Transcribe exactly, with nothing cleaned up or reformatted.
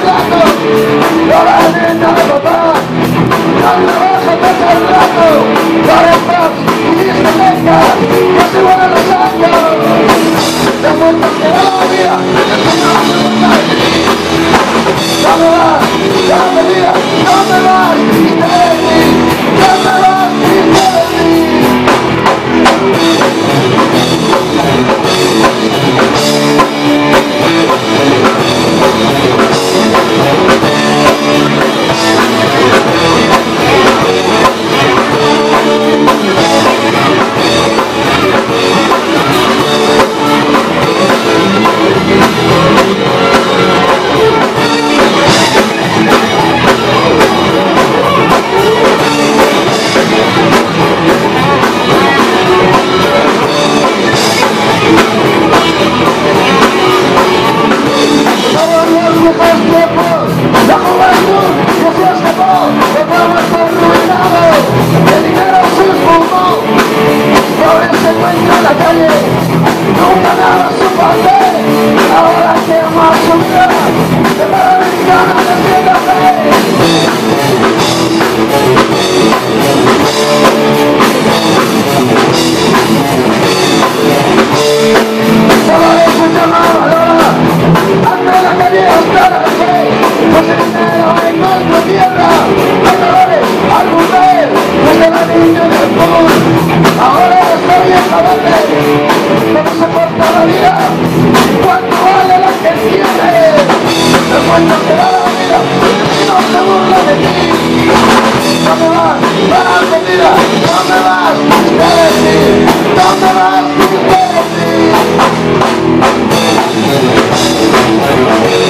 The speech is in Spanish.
rato, no la neta de papá, dale abajo todo el rato, dale paz y discoteca, no se vuelven los años, te muertas que da la vida, ¿dónde vas? ¿Dónde vida? ¿Dónde vas? Y te de mí, ¿dónde vas? Y te de mí. ¿Dónde vas?